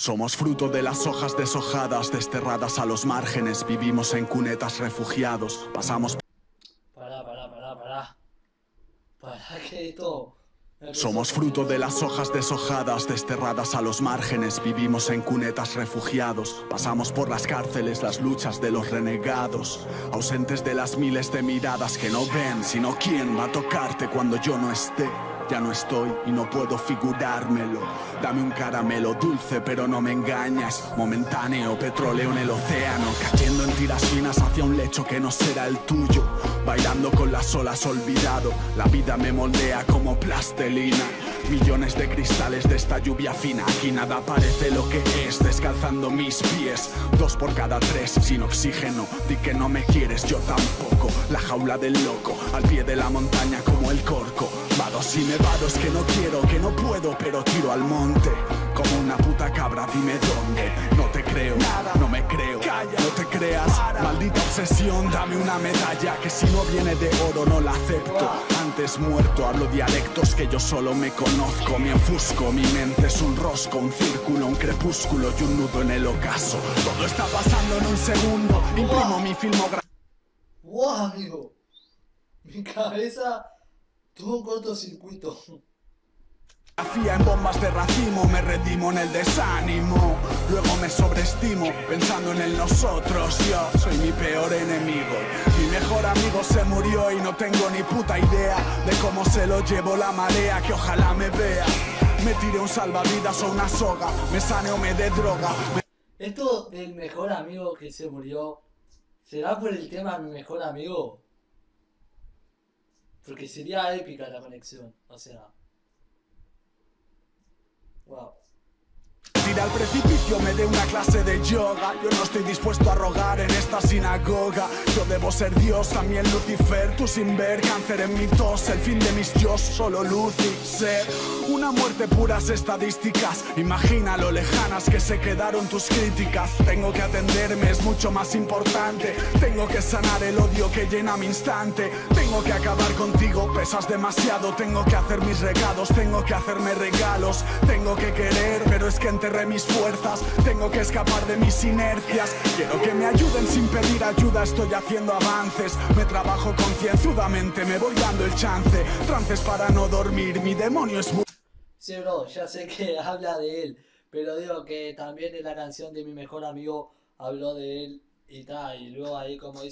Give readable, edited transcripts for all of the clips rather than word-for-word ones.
Somos fruto de las hojas deshojadas, desterradas a los márgenes. Vivimos en cunetas refugiados. Pasamos... Pará. Pará que esto... Somos fruto de las hojas deshojadas, desterradas a los márgenes. Vivimos en cunetas refugiados. Pasamos por las cárceles, las luchas de los renegados. Ausentes de las miles de miradas que no ven, sino quién va a tocarte cuando yo no esté. Ya no estoy y no puedo figurármelo. Dame un caramelo dulce pero no me engañas. Momentáneo petróleo en el océano, cayendo en tiras finas hacia un lecho que no será el tuyo. Bailando con las olas olvidado, la vida me moldea como plastelina. Millones de cristales de esta lluvia fina. Aquí nada parece lo que es, descalzando mis pies. 2 por cada 3, sin oxígeno. Di que no me quieres, yo tampoco. La jaula del loco, al pie de la montaña como el corco. Vados y nevados que no quiero, que no puedo, pero tiro al monte. Como una puta cabra, dime dónde. No te creo, nada, no me creo. Calla, no te creas, maldita obsesión. Dame una medalla que si no viene de oro no la acepto. Antes muerto, hablo dialectos que yo solo me conozco. Me ofusco, mi mente es un rosco, un círculo, un crepúsculo y un nudo en el ocaso. Todo está pasando en un segundo. Imprimo mi filmografía. ¡Wow, amigo! Mi cabeza tuvo un cortocircuito. En bombas de racimo, me redimo en el desánimo. Luego me sobreestimo, pensando en el nosotros. Yo soy mi peor enemigo. Mi mejor amigo se murió y no tengo ni puta idea de cómo se lo llevó la marea, que ojalá me vea. Me tire un salvavidas o una soga, me sane o me dé droga. Esto del mejor amigo que se murió, ¿será por el tema mi mejor amigo? Porque sería épica la conexión, o sea... Wow. Tira al precipicio, me dé una clase de yoga. Yo no estoy dispuesto a rogar en esta sinagoga. Yo debo ser Dios, también Lucifer. Tú sin ver, cáncer en mi tos. El fin de mis yo, solo luz y ser. Una muerte, puras estadísticas. Imagina lo lejanas que se quedaron tus críticas. Tengo que atenderme, es mucho más importante. Tengo que sanar el odio que llena mi instante. Tengo que acabar contigo, pesas demasiado. Tengo que hacer mis recados, tengo que hacerme regalos. Tengo que querer, pero es que enterré mis fuerzas. Tengo que escapar de mis inercias. Quiero que me ayuden sin pedir ayuda. Estoy haciendo avances, me trabajo concienzudamente. Me voy dando el chance. Trances para no dormir, mi demonio es... Sí, bro, ya sé que habla de él, pero digo que también en la canción de mi mejor amigo habló de él y tal, y luego ahí como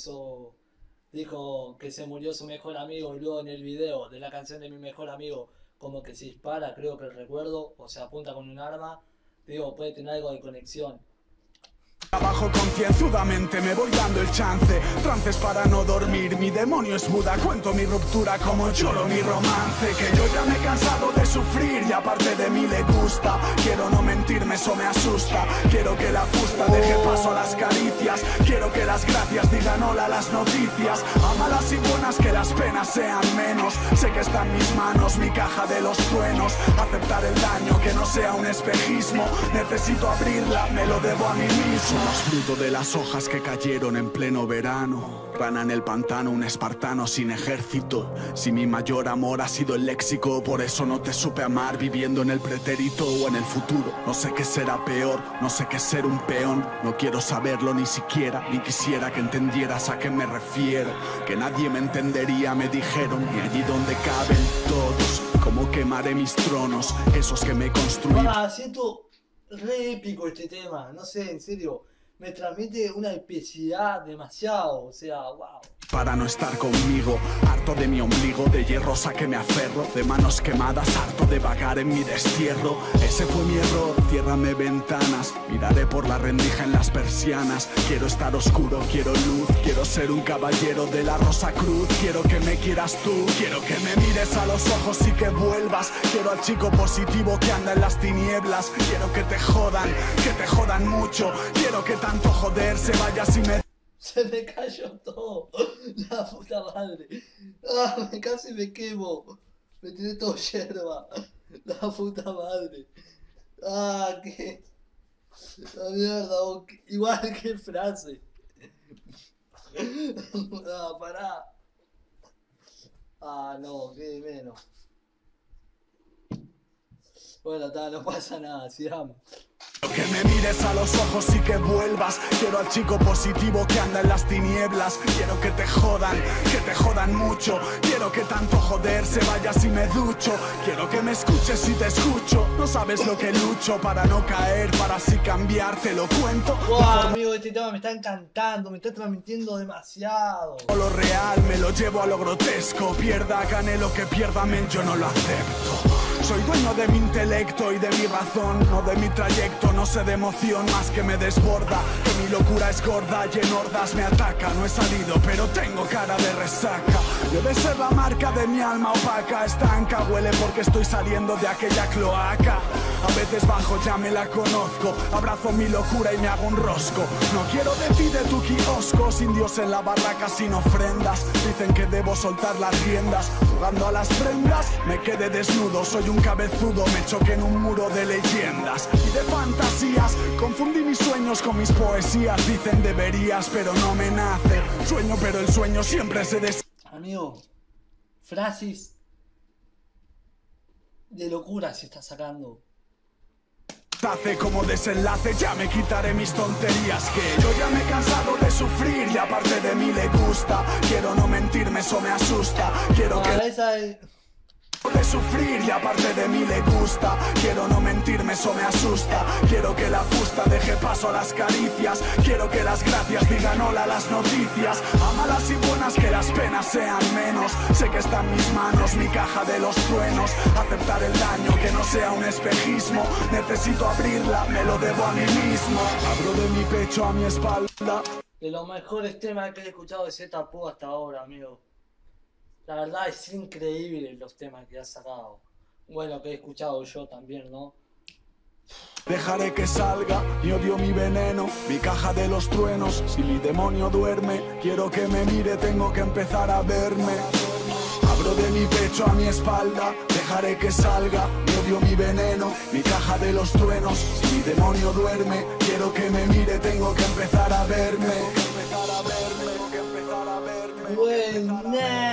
dijo que se murió su mejor amigo, y luego en el video de la canción de mi mejor amigo como que se dispara, creo que recuerdo, o se apunta con un arma, digo, puede tener algo de conexión. Trabajo concienzudamente, me voy dando el chance. Trances para no dormir, mi demonio es Buda. Cuento mi ruptura como lloro mi romance. Que yo ya me he cansado de sufrir y aparte de mí le gusta. Quiero no mentirme, eso me asusta. Quiero que la fusta deje paso a las caricias. Quiero que las gracias digan hola a las noticias. A malas y buenas que las penas sean menos. Sé que está en mis manos mi caja de los truenos. Aceptar el daño, que no sea un espejismo. Necesito abrirla, me lo debo a mí mismo. Somos fruto de las hojas que cayeron en pleno verano. Rana en el pantano, un espartano sin ejército. Si mi mayor amor ha sido el léxico, por eso no te supe amar viviendo en el pretérito o en el futuro. No sé qué será peor, no sé qué es ser un peón. No quiero saberlo ni siquiera, ni quisiera que entendieras a qué me refiero. Que nadie me entendería, me dijeron, y allí donde caben todos, como quemaré mis tronos, esos que me construyeron. Siento re épico este tema, no sé, en serio, me transmite una epicidad demasiado, o sea, wow. Para no estar conmigo, harto de mi ombligo, de hierros a que me aferro, de manos quemadas, harto de vagar en mi destierro. Ese fue mi error, ciérrame ventanas, miraré por la rendija en las persianas. Quiero estar oscuro, quiero luz, quiero ser un caballero de la Rosa Cruz. Quiero que me quieras tú, quiero que me mires a los ojos y que vuelvas. Quiero al chico positivo que anda en las tinieblas. Quiero que te jodan mucho. Quiero que tanto joder se vaya si me... Se me cayó todo, la puta madre. Casi me quemo. Me tiré todo yerba. La puta madre. Que... La mierda, igual que frase. Pará. No, qué menos. Bueno, no pasa nada, sigamos. Que me mires a los ojos y que vuelvas. Quiero al chico positivo que anda en las tinieblas. Quiero que te jodan mucho. Quiero que tanto joder se vaya si me ducho. Quiero que me escuches si te escucho. No sabes lo que lucho para no caer, para así cambiar, te lo cuento. Wow, amigo, este tema me está encantando, me está transmitiendo demasiado. Lo real me lo llevo a lo grotesco. Pierda, gane lo que pierda, men, yo no lo acepto. Soy dueño de mi intelecto y de mi razón, no de mi trayecto, no sé de emoción más que me desborda. Que mi locura es gorda y en hordas me ataca. No he salido pero tengo cara de resaca. Debe ser la marca de mi alma opaca. Estanca, huele porque estoy saliendo de aquella cloaca. A veces bajo, ya me la conozco. Abrazo mi locura y me hago un rosco. No quiero de ti, de tu kiosco. Sin Dios en la barraca, sin ofrendas. Dicen que debo soltar las riendas. Jugando a las prendas, me quedé desnudo. Soy un cabezudo, me choqué en un muro de leyendas y de fantasías. Confundí mis sueños con mis poesías. Dicen deberías, pero no me nace. Sueño, pero el sueño siempre se Amigo, frases de locura se está sacando. hace como desenlace, ya me quitaré mis tonterías. Que yo ya me he cansado de sufrir y aparte de mí le gusta. Quiero no mentirme, eso me asusta. Quiero que de sufrir y aparte de mí le gusta. Quiero no mentirme, eso me asusta. Quiero que la fusta deje paso a las caricias. Quiero que las gracias digan hola a las noticias. A malas y buenas que las penas sean menos. Sé que está en mis manos mi caja de los truenos. Aceptar el daño, que no sea un espejismo. Necesito abrirla, me lo debo a mí mismo. Abro de mi pecho a mi espalda. De los mejores temas que he escuchado de Z-Pop hasta ahora, amigo. La verdad es increíble los temas que has sacado. Bueno, que he escuchado yo también, ¿no? Dejaré que salga mi odio, mi veneno, mi caja de los truenos. Si mi demonio duerme, quiero que me mire, tengo que empezar a verme. Abro de mi pecho a mi espalda, dejaré que salga mi odio, mi veneno, mi caja de los truenos. Si mi demonio duerme, quiero que me mire, tengo que empezar a verme. Buena.